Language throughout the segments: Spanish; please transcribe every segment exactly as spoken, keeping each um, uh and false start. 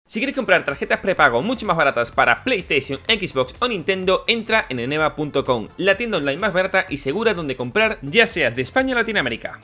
Si quieres comprar tarjetas prepago mucho más baratas para PlayStation, Xbox o Nintendo, entra en eneba punto com, la tienda online más barata y segura donde comprar, ya seas de España o Latinoamérica.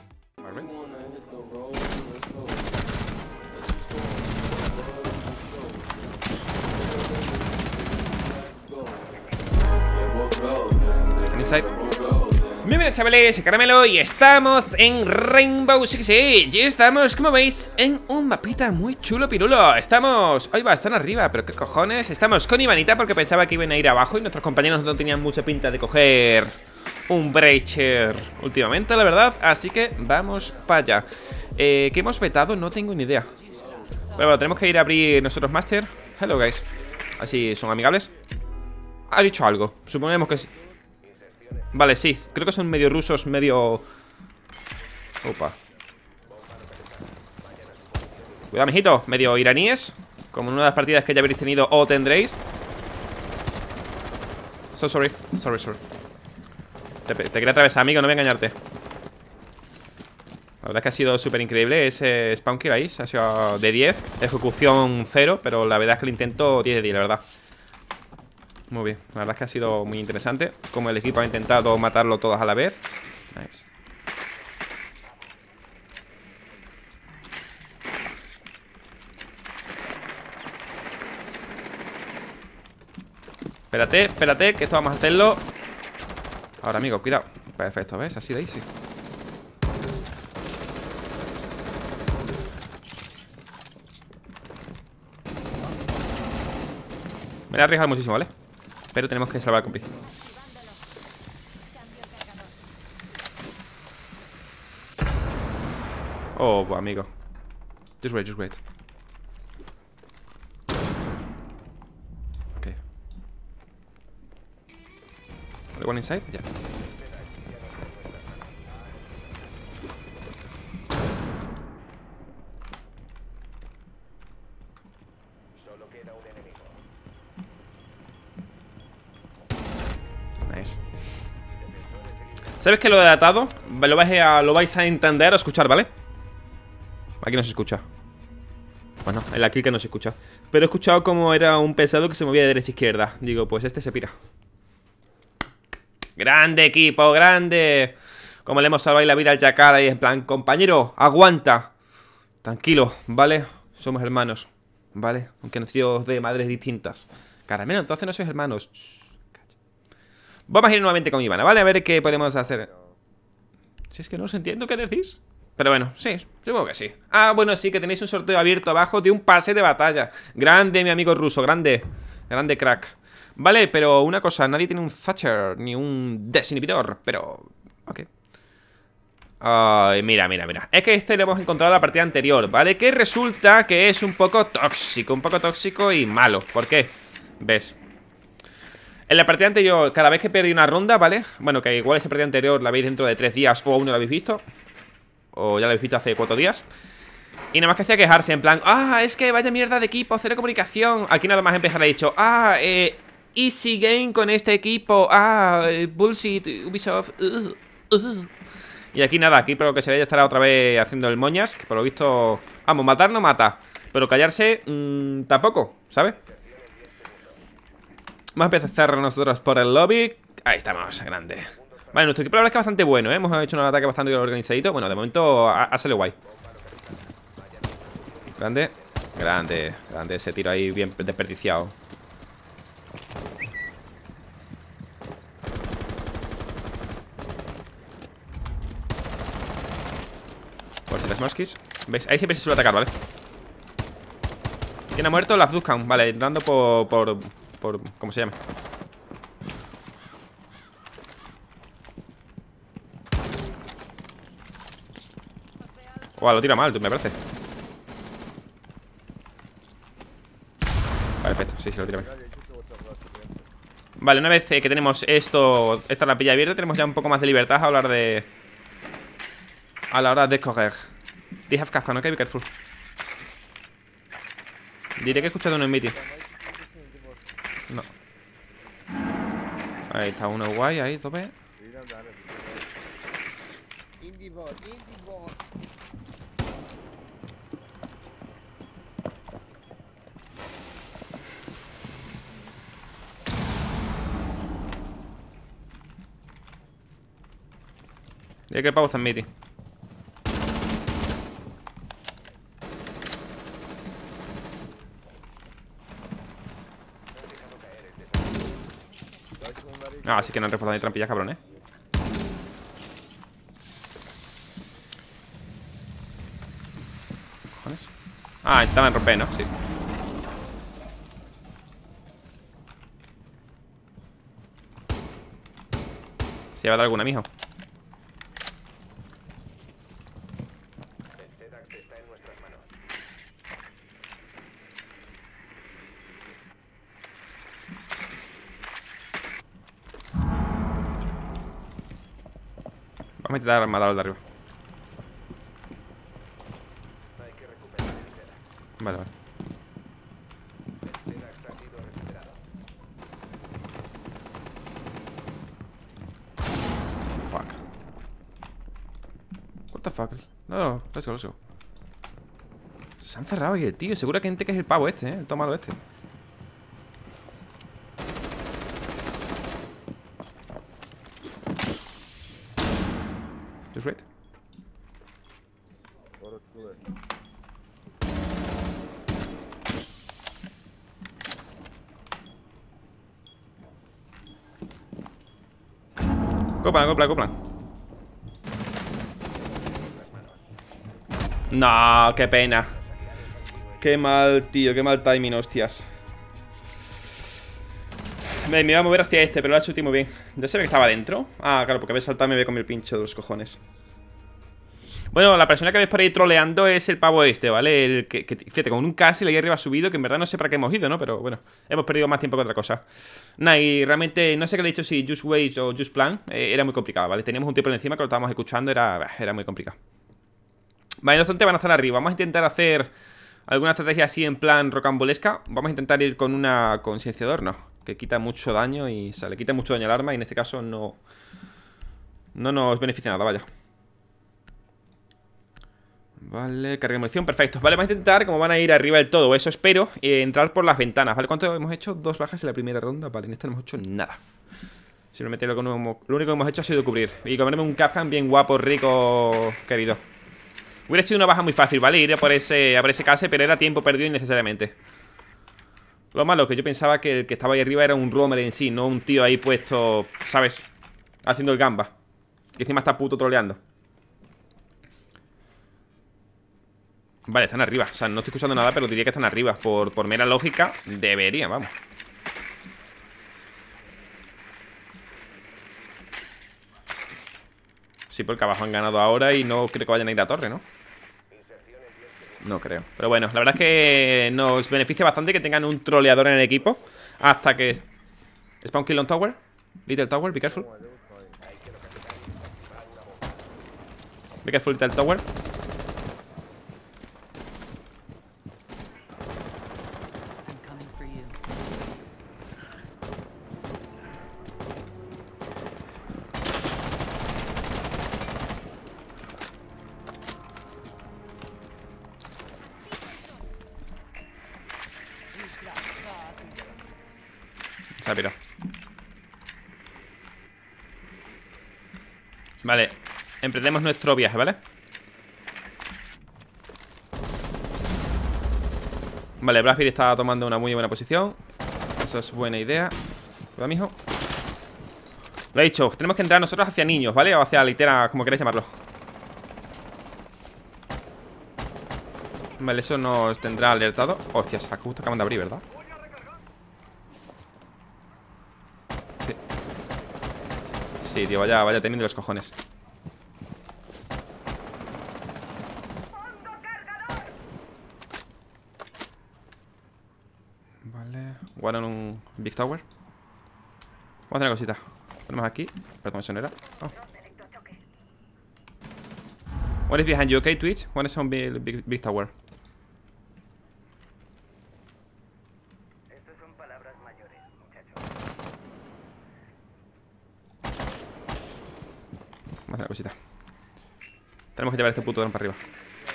Muy bien, chavales, Caramelo, y estamos en Rainbow Six Siege. Y estamos, como veis, en un mapita muy chulo, pirulo. Estamos, hoy va, están arriba, pero qué cojones. Estamos con Ivanita porque pensaba que iban a ir abajo y nuestros compañeros no tenían mucha pinta de coger un Breacher últimamente, la verdad. Así que vamos para allá. eh, ¿Qué hemos vetado? No tengo ni idea. Pero bueno, tenemos que ir a abrir nosotros Master. Hello, guys. Así son amigables. Ha dicho algo, suponemos que sí. Vale, sí, creo que son medio rusos, medio... Opa. Cuidado, mijito, medio iraníes, como en una de las partidas que ya habréis tenido o tendréis. So sorry, sorry, sorry. Te, te quería atravesar, amigo, no voy a engañarte. La verdad es que ha sido súper increíble ese spawn kill ahí. Se ha sido de diez, ejecución cero, pero la verdad es que el intento diez de diez, la verdad. Muy bien, la verdad es que ha sido muy interesante como el equipo ha intentado matarlo todos a la vez. Nice. Espérate, espérate, que esto vamos a hacerlo. Ahora, amigo, cuidado. Perfecto, ¿ves? Así de easy. Me voy a arriesgar muchísimo, ¿vale? Pero tenemos que salvar al compi. Oh, pues, amigo. Just wait, just wait. Ok. One inside? Ya. Yeah. ¿Sabes que lo he datado? Lo vais, a, lo vais a entender, a escuchar, ¿vale? Aquí no se escucha. Bueno, en la kill que no se escucha. Pero he escuchado como era un pesado que se movía de derecha a izquierda. Digo, pues este se pira. ¡Grande, equipo! ¡Grande! Como le hemos salvado la vida al Jackal ahí en plan, compañero, aguanta. Tranquilo, ¿vale? Somos hermanos, ¿vale? Aunque nacidos de madres distintas. Caramelo, entonces no sois hermanos. Vamos a ir nuevamente con Ivana, ¿vale? A ver qué podemos hacer. Si es que no os entiendo qué decís. Pero bueno, sí, supongo que sí. Ah, bueno, sí, que tenéis un sorteo abierto abajo de un pase de batalla. Grande, mi amigo ruso, grande. Grande crack. Vale, pero una cosa, nadie tiene un Thatcher ni un desinhibidor, pero... Ok. Ay, mira, mira, mira. Es que este lo hemos encontrado en la partida anterior, ¿vale? Que resulta que es un poco tóxico, un poco tóxico y malo. ¿Por qué? ¿Ves? En la partida anterior, cada vez que perdí una ronda, ¿vale? Bueno, que igual esa partida anterior la veis dentro de tres días o aún no la habéis visto. O ya la habéis visto hace cuatro días. Y nada más que hacía quejarse en plan, ah, es que vaya mierda de equipo, cero comunicación. Aquí nada más empezar ha dicho, ah, eh, easy game con este equipo. Ah, eh, bullshit, Ubisoft. uh, uh. Y aquí nada, aquí por lo que se ve ya estará otra vez haciendo el moñas. Que por lo visto, vamos, matar no mata, pero callarse, mmm, tampoco, ¿sabes? Vamos a empezar nosotros por el lobby. Ahí estamos, grande. Vale, nuestro equipo la verdad es que es bastante bueno, ¿eh? Hemos hecho un ataque bastante organizadito. Bueno, de momento ha, ha salido guay. Grande, grande, grande. Ese tiro ahí bien desperdiciado. Por si las mosquis. ¿Veis? Ahí siempre se suele atacar, ¿vale? ¿Quién ha muerto? Las buscan. Vale, entrando por... por Por, ¿cómo se llama? Guau, lo tira mal, me parece. Vale, perfecto, sí, sí, lo tira mal. Vale, una vez eh, que tenemos esto, esta rapilla abierta, tenemos ya un poco más de libertad a hablar de... A la hora de correr. They have Capcom, ok, be careful. Diré que he escuchado uno en meeting. No. Ahí está uno guay, ahí, tope. Ya que el pavo está en meeting. Ah, así que no han reforzado ni trampillas, cabrón, eh. ¿Cojones? Ah, estaba en romper, ¿no? Sí. ¿Se va a dar alguna, mijo? Vamos a intentar matar al de arriba. Vale, vale. Fuck. What the fuck? No, no, let's go, let's go. Se han cerrado aquí el tío. Seguro que gente que es el pavo este, eh. El tomado este. Just wait. Coplan, coplan, coplan. No, qué pena. Qué mal, tío, qué mal timing, hostias. Me, me iba a mover hacia este, pero lo ha hecho muy bien. ¿Ya se ve que estaba dentro? Ah, claro, porque había saltado y me había comido el pincho de los cojones. Bueno, la persona que ves por ahí troleando es el pavo este, ¿vale? El que, que fíjate, con un castle ahí arriba subido, que en verdad no sé para qué hemos ido, ¿no? Pero bueno, hemos perdido más tiempo que otra cosa. Nah, y realmente, no sé qué le he dicho, si Just Wait o Just Plan, eh, era muy complicado, ¿vale? Teníamos un tipo por encima que lo estábamos escuchando, era, era muy complicado. Vale, no obstante, van a estar arriba. Vamos a intentar hacer alguna estrategia así en plan rocambolesca. Vamos a intentar ir con una concienciador, no, que quita mucho daño y, o sea, le quita mucho daño al arma y en este caso no, no nos beneficia nada, vaya. Vale, carga de munición, perfecto. Vale, vamos a intentar, como van a ir arriba del todo, eso espero, eh, entrar por las ventanas. ¿Vale? ¿Cuánto hemos hecho? Dos bajas en la primera ronda. Vale, en esta no hemos hecho nada. Simplemente lo, que no hemos, lo único que hemos hecho ha sido cubrir y comerme un Capcan bien guapo, rico, querido. Hubiera sido una baja muy fácil, ¿vale? Ir a por ese, a por ese case, pero era tiempo perdido innecesariamente. Lo malo que yo pensaba que el que estaba ahí arriba era un roamer en sí, no un tío ahí puesto, ¿sabes? Haciendo el gamba. Que encima está puto troleando. Vale, están arriba. O sea, no estoy escuchando nada, pero diría que están arriba. Por, por mera lógica, deberían, vamos. Sí, porque abajo han ganado ahora y no creo que vayan a ir a torre, ¿no? No creo. Pero bueno, la verdad es que nos beneficia bastante que tengan un troleador en el equipo. Hasta que... Spawn kill on tower. Little tower, be careful. Be careful, little tower. Se ha pirado. Vale, emprendemos nuestro viaje, ¿vale? Vale, Blackbeard está tomando una muy buena posición. Eso es buena idea. ¿Verdad, mijo? Lo he dicho, tenemos que entrar nosotros hacia niños, ¿vale? O hacia litera, como queráis llamarlo. Vale, eso nos tendrá alertado. Hostias, justo acaban de abrir, ¿verdad? Sí. Sí, tío, vaya, vaya teniendo los cojones. Vale, one on un big tower. Vamos a hacer una cosita. Ponemos aquí. Perdón, eso no era. Oh. One is behind you, okay, Twitch? One is on big, big, big tower. Estas son palabras mayores, muchachos. Vamos a hacer una cosita. Tenemos que llevar este puto dron para arriba.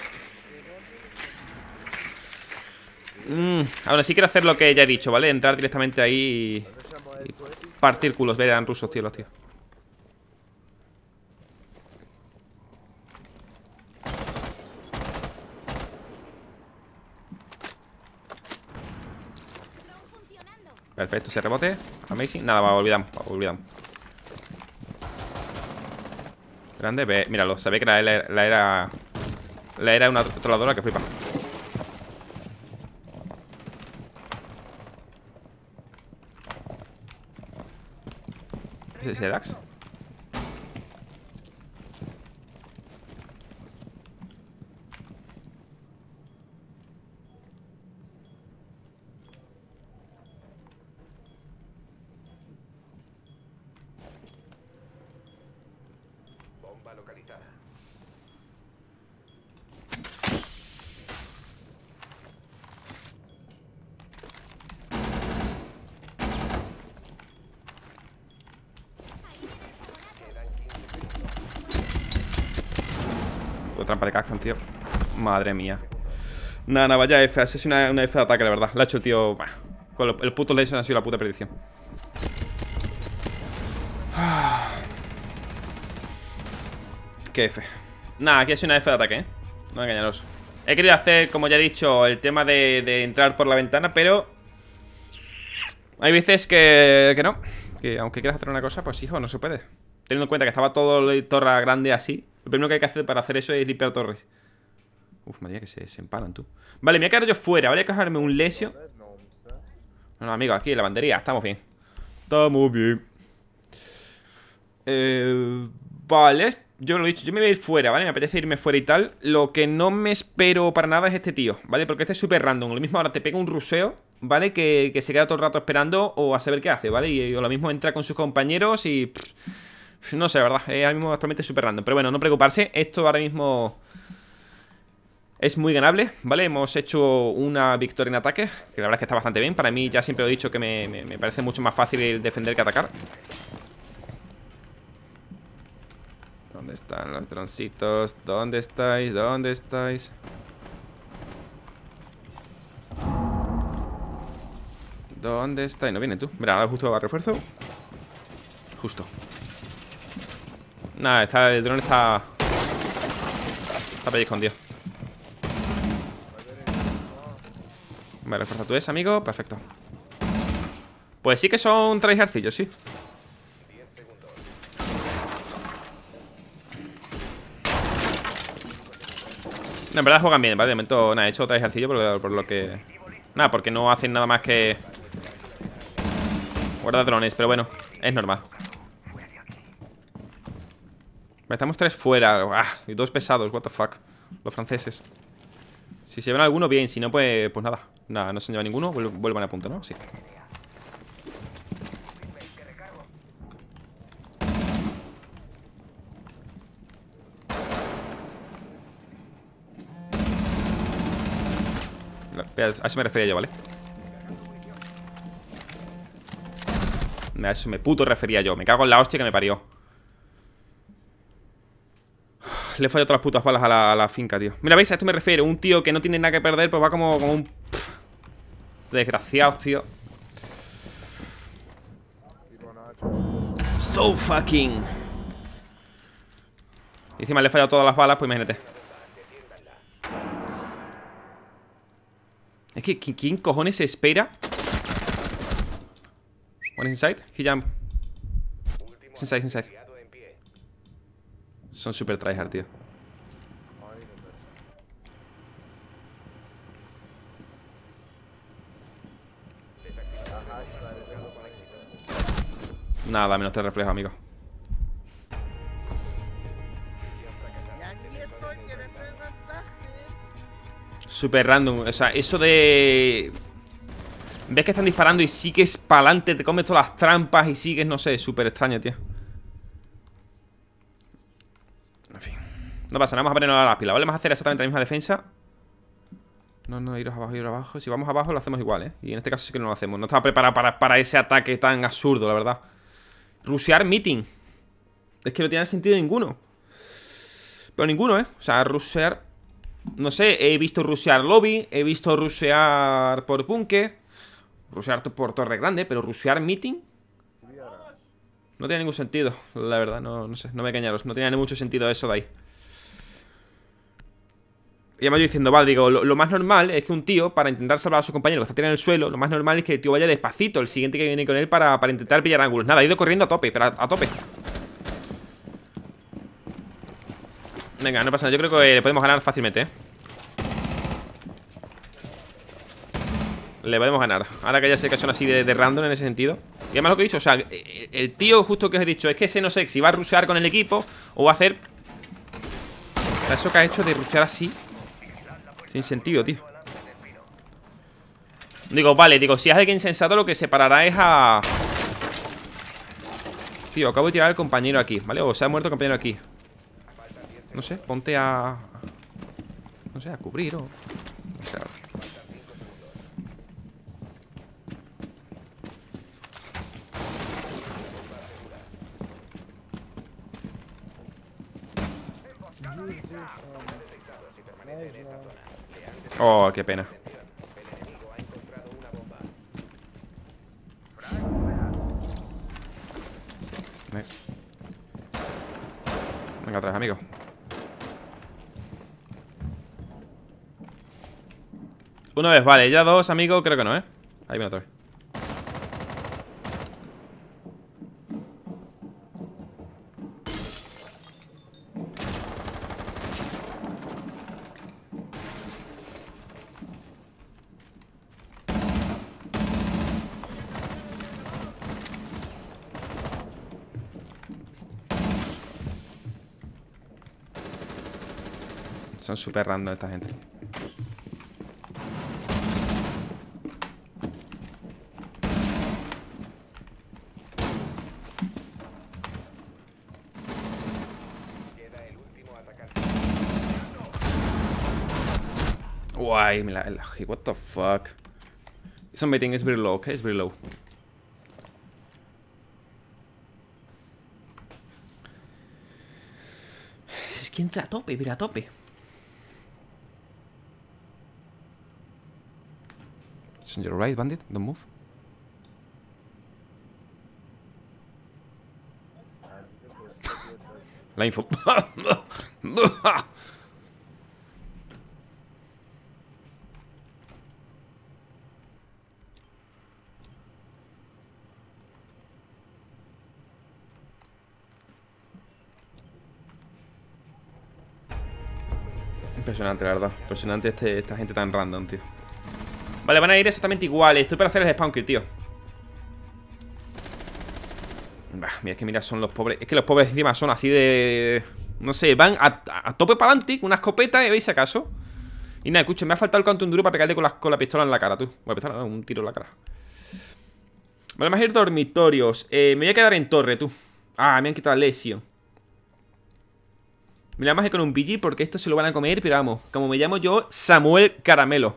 Mm, aún así quiero hacer lo que ya he dicho, ¿vale? Entrar directamente ahí y, y partir culos. Vean rusos, tío, los tíos. Perfecto, ese rebote. Amazing. Nada, va, olvidamos, olvidamos. Grande, ve, míralo, se ve que la, la, la era. La era una troladora que flipa. ¿Es ese Dax? Bomba localizada. Puta trampa de cascan, tío. Madre mía. Nada, nada, vaya F. Es una, una F de ataque, la verdad. La ha hecho el tío. Bah, con lo, el puto Lesion ha sido la puta perdición. Qué F. Nada, aquí es una F de ataque, ¿eh? No engañaros. He querido hacer, como ya he dicho, el tema de, de entrar por la ventana, pero hay veces que, que no. Que aunque quieras hacer una cosa, pues hijo, no se puede. Teniendo en cuenta que estaba todo el torre grande así. Lo primero que hay que hacer para hacer eso es limpiar torres. Uf, madre mía, que se, se empalan, tú. Vale, me voy a quedar yo fuera. Voy a cogerme un lesio. No, no, amigo, aquí en la bandería. Estamos bien. Estamos bien. Eh, vale. Yo lo he dicho, yo me voy a ir fuera, ¿vale? Me apetece irme fuera y tal. Lo que no me espero para nada es este tío, ¿vale? Porque este es súper random. Lo mismo ahora te pega un ruseo, ¿vale? Que, que se queda todo el rato esperando o a saber qué hace, ¿vale? Y, y lo mismo entra con sus compañeros y... Pff, no sé, la verdad. Es ahora mismo actualmente súper random. Pero bueno, no preocuparse. Esto ahora mismo es muy ganable, ¿vale? Hemos hecho una victoria en ataque, que la verdad es que está bastante bien. Para mí ya siempre he dicho que me, me, me parece mucho más fácil el defender que atacar. ¿Dónde están los droncitos? ¿Dónde estáis? ¿Dónde estáis? ¿Dónde estáis? No viene tú. Mira, ahora justo va a refuerzo. Justo. Nada, está, el dron está... Está por ahí escondido. Me refuerza tú ese, amigo. Perfecto. Pues sí que son tryhardcillos, sí. No, en verdad juegan bien, ¿vale? De momento, nada, he hecho otro ejercicio por lo, por lo que... Nada, porque no hacen nada más que... guardar drones, pero bueno, es normal. Estamos tres fuera. Ah, y dos pesados, what the fuck. Los franceses. Si se ven alguno, bien. Si no, pues, pues nada. Nada, no se lleva ninguno. Vuelvan a punto, ¿no? Sí. A eso me refería yo, ¿vale? A eso me puto refería yo. Me cago en la hostia que me parió. Le he fallado todas las putas balas a la, a la finca, tío. Mira, ¿veis? A esto me refiero. Un tío que no tiene nada que perder, pues va como, como un... desgraciado, tío. So fucking... Y encima le he fallado todas las balas, pues imagínate. Es que, ¿quién, quién cojones se espera? One is inside, he jump. It's inside, it's inside. Son super tryhard, tío. Nada, menos te reflejo, amigo. Super random, o sea, eso de... ves que están disparando y sigues para adelante, te comes todas las trampas y sigues, no sé, súper extraño, tío. En fin, no pasa nada, vamos a ponernos a las pilas, ¿vale? Vamos a hacer exactamente la misma defensa. No, no, iros abajo, iros abajo. Si vamos abajo lo hacemos igual, ¿eh? Y en este caso sí que no lo hacemos. No estaba preparado para, para ese ataque tan absurdo, la verdad. Rushear meeting. Es que no tiene sentido ninguno. Pero ninguno, ¿eh? O sea, rushear... no sé, he visto rushear lobby, he visto rushear por búnker, rushear por torre grande, pero rushear meeting no tiene ningún sentido, la verdad, no, no sé, no me engañaros, no tenía ni mucho sentido eso de ahí. Y además yo diciendo, vale, digo, lo, lo más normal es que un tío, para intentar salvar a su compañero que está tirado en el suelo, lo más normal es que el tío vaya despacito, el siguiente que viene con él para, para intentar pillar ángulos. Nada, ha ido corriendo a tope, pero a, a tope. Venga, no pasa nada, yo creo que le podemos ganar fácilmente, ¿eh? Le podemos ganar. Ahora que ya se cachón así de, de random en ese sentido. Y además lo que he dicho, o sea, el tío justo que os he dicho es que ese no sé si va a rushear con el equipo o va a hacer... O sea, eso que ha hecho de rushear así sin sentido, tío. Digo, vale, digo, si es alguien sensato lo que se parará es a... Tío, acabo de tirar al compañero aquí, ¿vale? O se ha muerto el compañero aquí. No sé, ponte a... No sé, a cubrir o... O sea... Oh, qué pena. Nice. Venga atrás, amigo. Una vez, vale, ya dos, amigo, creo que no, ¿eh? Ahí viene otra vez. Son súper random esta gente. Guay, me la, la... What the fuck. Something is very low, okay? It's very low. Es que entra a tope, mira a tope. It's on your right, bandit. Don't move. La info. Impresionante, la verdad. Impresionante este, esta gente tan random, tío. Vale, van a ir exactamente iguales. Estoy para hacer el spawn kill, tío. Bah, mira, es que mira, son los pobres. Es que los pobres encima son así de... No sé, van a, a tope para adelante con una escopeta, ¿veis acaso? Y nada, escuchen, me ha faltado el canto duro para pegarle con la, con la pistola en la cara, tú. Bueno, pistola, no, un tiro en la cara. Vale, vamos a ir dormitorios. eh, Me voy a quedar en torre, tú. Ah, me han quitado lesión. Me la más con un B G porque esto se lo van a comer, pero vamos, como me llamo yo, Samuel Caramelo.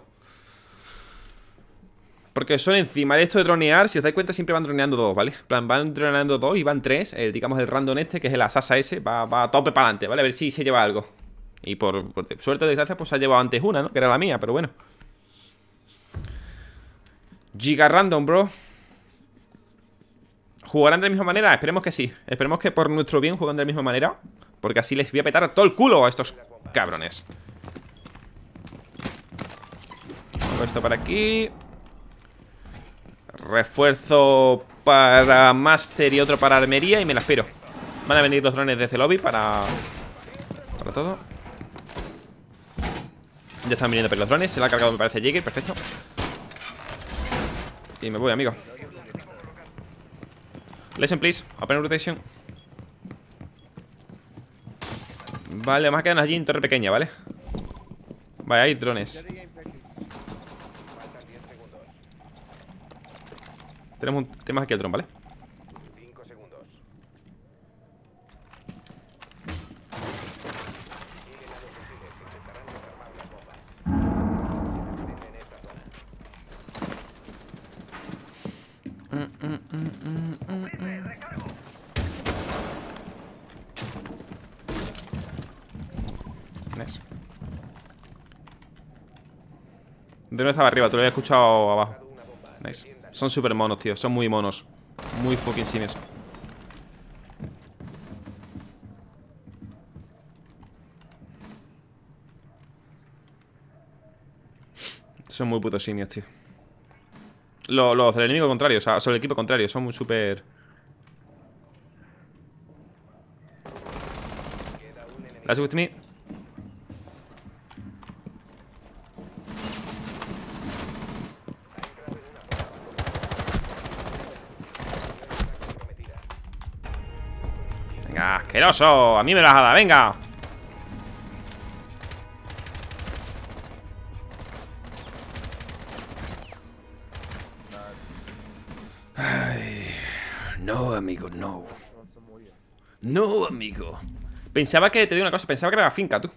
Porque son encima de esto de dronear, si os dais cuenta siempre van droneando dos, ¿vale? En plan, van droneando dos y van tres, eh, digamos el random este, que es el Asasa ese, va, va a tope para adelante, ¿vale? A ver si se lleva algo. Y por, por suerte o desgracia, pues se ha llevado antes una, ¿no? Que era la mía, pero bueno. Giga random, bro. ¿Jugarán de la misma manera? Esperemos que sí. Esperemos que por nuestro bien jueguen de la misma manera. Porque así les voy a petar todo el culo a estos cabrones. Pongo esto para aquí. Refuerzo para Master y otro para Armería. Y me la espero. Van a venir los drones desde el lobby para... Para todo. Ya están viniendo por los drones. Se la ha cargado, me parece, Jaeger. Perfecto. Y me voy, amigo. Listen, please. Open rotation. Vale, vamos a quedarnos allí en torre pequeña, ¿vale? Vale, hay drones. Tenemos, un, tenemos aquí el dron, ¿vale? cinco segundos. Mm, mm, mm, mm, mm, mm. Nice. De no estaba arriba, tú lo había escuchado abajo. Nice. Son súper monos, tío. Son muy monos. Muy fucking simios. Son muy putos simios, tío. Los, los del enemigo contrario, o sea, sobre el equipo contrario, son muy súper... Last with me. Venga, asqueroso. A mí me lo has dado, venga. Ay, no, amigo, no. No, amigo. Pensaba que, te digo una cosa, pensaba que era la finca, tú.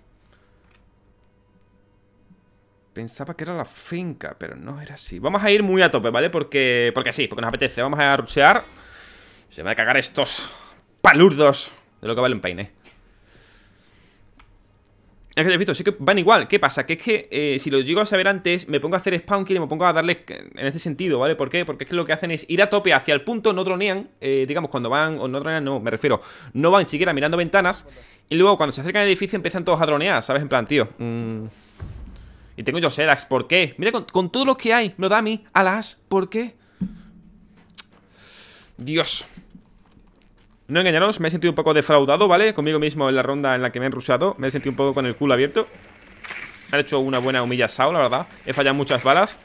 Pensaba que era la finca, pero no era así. Vamos a ir muy a tope, ¿vale? Porque, porque sí, porque nos apetece. Vamos a rushear. Se me van a cagar estos palurdos de lo que vale un peine. Es que, repito, sí que van igual. ¿Qué pasa? Que es que eh, si lo llego a saber antes, me pongo a hacer spawn kill y me pongo a darle en este sentido, ¿vale? ¿Por qué? Porque es que lo que hacen es ir a tope hacia el punto, no dronean, eh, digamos, cuando van, o no dronean, no, me refiero, no van siquiera mirando ventanas, y luego cuando se acercan al edificio empiezan todos a dronear, ¿sabes? En plan, tío, mmm... y tengo yo Sedax, ¿por qué? Mira, con, con todo lo que hay, me lo da a mí, alas, ¿por qué? Dios. No engañaros, me he sentido un poco defraudado, ¿vale? Conmigo mismo en la ronda en la que me han rusheado. Me he sentido un poco con el culo abierto. Me ha hecho una buena humilla Sao, la verdad. He fallado muchas balas.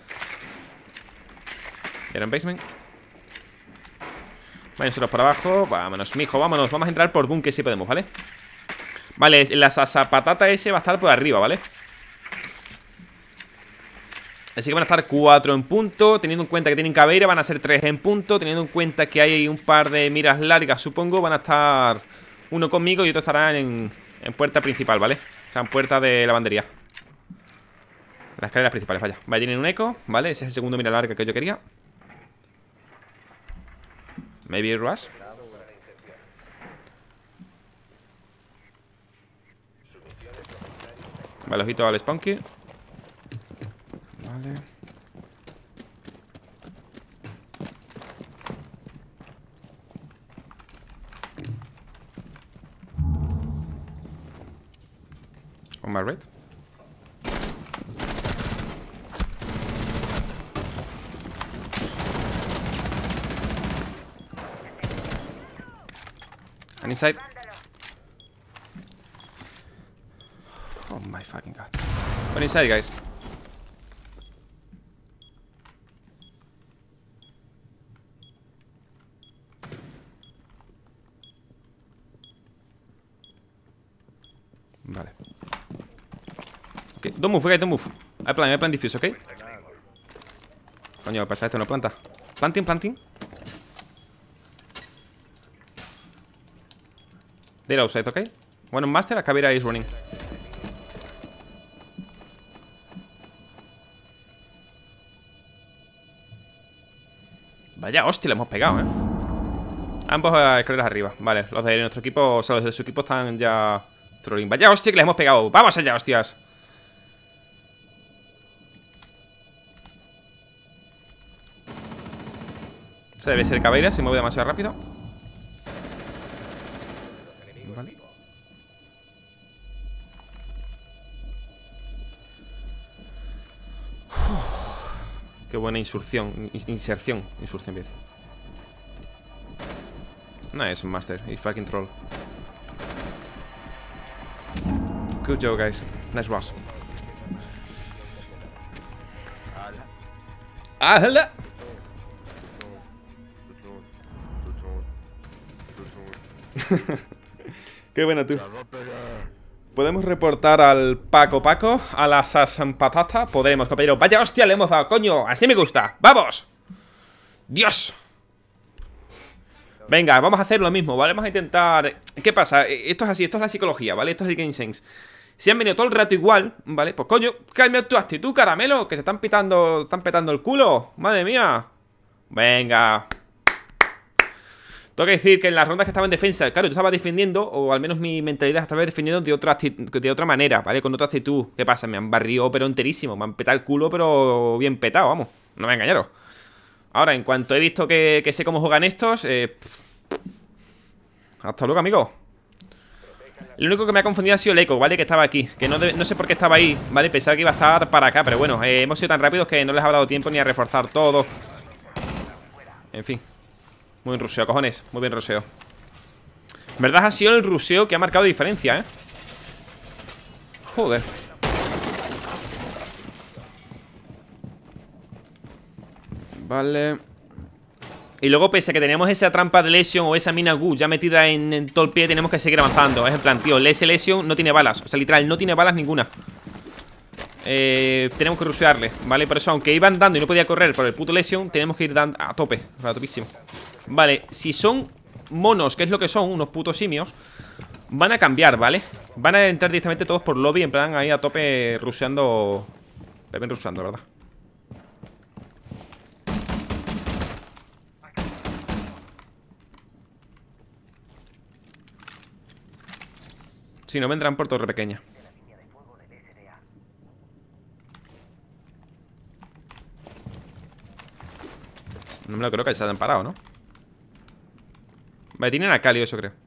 Era en basement. Vale, nosotros por abajo. Vámonos, mijo, vámonos. Vamos a entrar por búnker si podemos, ¿vale? Vale, la sasapatata ese va a estar por arriba, ¿vale? Así que van a estar cuatro en punto. Teniendo en cuenta que tienen caveira, van a ser tres en punto. Teniendo en cuenta que hay un par de miras largas, supongo. Van a estar uno conmigo y otro estará en, en puerta principal, ¿vale? O sea, en puerta de lavandería. Las escaleras principales, vaya. Vale, tienen un eco, ¿vale? Ese es el segundo mira larga que yo quería. Maybe rush. Vale, ojito al spawn kill. Vale. On my right. And inside. Oh my fucking god. One inside, guys. Vale. Ok, don't move, guys, don't move. I plan, I plan diffuse, ok. Coño, pasa esto, no planta. Planting, planting. They're outside, ok. One on master, a Caveira is running. Vaya, hostia, le hemos pegado, eh. Ambos a escaleras arriba. Vale, los de nuestro equipo, o sea, los de su equipo están ya trolling. Vaya, hostia, que les hemos pegado. Vamos allá, hostias. Ese debe ser Caveira, se mueve demasiado rápido. Vale. Uf, qué buena insurción. Inserción. Insurción, bien. Nice, master. Y fucking troll. Good job, guys. Nice rush. ¡Hala! Qué buena tú. Podemos reportar al Paco Paco, a la Sasan Patata. Podremos, compañero. Vaya hostia, le hemos dado, coño. Así me gusta. ¡Vamos! ¡Dios! Venga, vamos a hacer lo mismo, ¿vale? Vamos a intentar... ¿Qué pasa? Esto es así, esto es la psicología, ¿vale? Esto es el Game Sense. Si han venido todo el rato igual, ¿vale? Pues coño, cambia tu actitud, caramelo. Que te están pitando, están petando el culo. Madre mía. Venga. Tengo que decir que en las rondas que estaba en defensa, claro, yo estaba defendiendo, o al menos mi mentalidad estaba defendiendo de otra, de otra manera, ¿vale? Con otra actitud. ¿Qué pasa? Me han barrido, pero enterísimo. Me han petado el culo, pero bien petado, vamos. No me engañaron. Ahora, en cuanto he visto que, que sé cómo juegan estos, eh, hasta luego, amigo. Lo único que me ha confundido ha sido el eco, ¿vale? Que estaba aquí, que no, de, no sé por qué estaba ahí, ¿vale? Pensaba que iba a estar para acá, pero bueno, eh, hemos sido tan rápidos que no les ha dado tiempo ni a reforzar todo. En fin. Muy bien ruseo, cojones, muy bien ruseo. En verdad ha sido el ruseo que ha marcado diferencia, ¿eh? Joder. Vale. Y luego, pese a que teníamos esa trampa de Lesion o esa mina Gu ya metida en, en todo el pie, tenemos que seguir avanzando. Es en plan, tío, ese Lesion no tiene balas. O sea, literal, no tiene balas ninguna. eh, Tenemos que rushearle, ¿vale? Por eso, aunque iban dando y no podía correr por el puto Lesion, tenemos que ir dando a tope, a topísimo. Vale, si son monos, que es lo que son, unos putos simios, van a cambiar, ¿vale? Van a entrar directamente todos por lobby, en plan ahí a tope, rusheando. Deben rusheando, la verdad. Si no, vendrán por Torre Pequeña. No me lo creo que se hayan parado, ¿no? Vale, tienen a Cali, eso creo.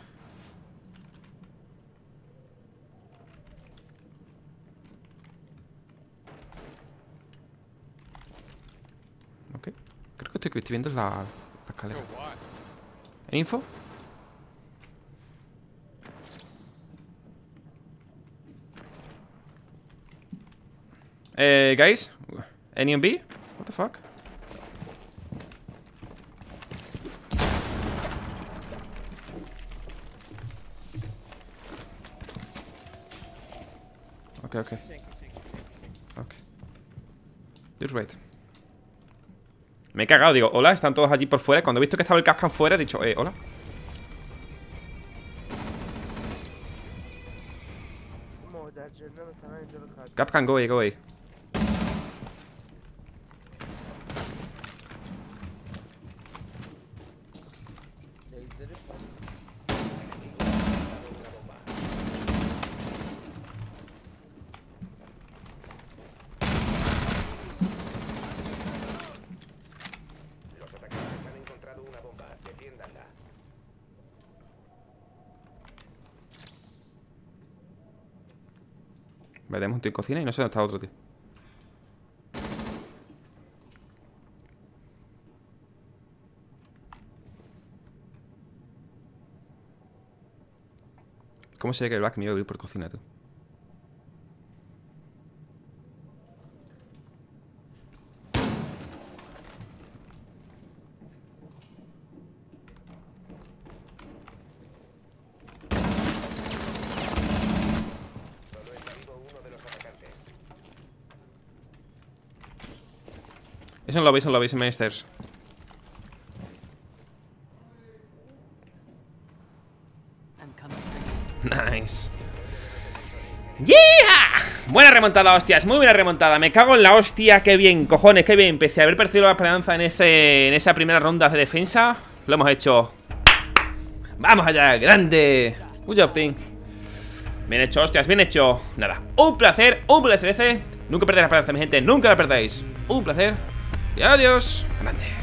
Ok. Creo que estoy, estoy viendo la, la escalera. ¿Info? Eh, guys, any on B? What the fuck? Ok, ok. Ok. Just wait. Me he cagado, digo, hola, están todos allí por fuera. Cuando he visto que estaba el Capcan fuera, he dicho, eh, hola. Capcan, go away, go away. Los atacantes han encontrado una bomba. Defiéndanla. Veremos un tío en cocina y no sé dónde está otro tío. ¿Cómo se ve que el Black me iba a abrir por cocina, tú? Solo está vivo uno de los atacantes. Eso no lo veis, no lo veis en main stairs. Nice. ¡Yeah! Buena remontada, hostias, muy buena remontada. Me cago en la hostia, qué bien, cojones, qué bien. Pese a haber perdido la esperanza en, ese, en esa primera ronda de defensa, lo hemos hecho. Vamos allá, grande. Good job, team. Bien hecho, hostias, bien hecho. Nada, un placer, un placer. Nunca perdáis la esperanza, mi gente, nunca la perdáis. Un placer y adiós, grande.